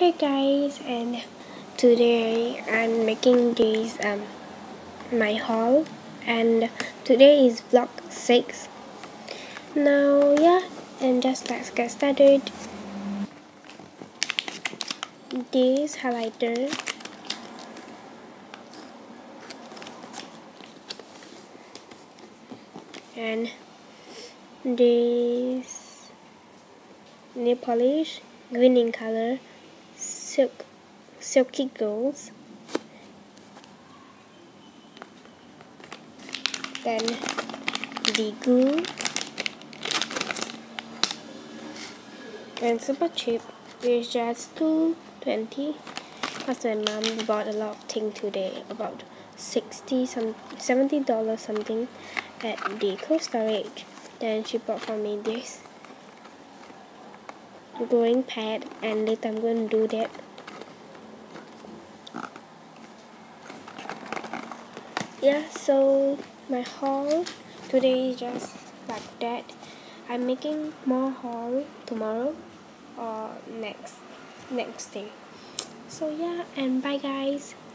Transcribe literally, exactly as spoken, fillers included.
Hey guys, and today I'm making this um my haul, and today is vlog six. Now yeah, and just let's get started. This highlighter, and this nail polish, green in color, silk silky girls. Then the glue, and super cheap. It's just two twenty. Because my mom bought a lot of things today, about sixty some seventy dollars something at the Cold Storage. Then she bought for me this drawing pad, and later I'm going to do that. Yeah, so my haul today is just like that. I'm making more haul tomorrow or next next day. So yeah, and bye guys.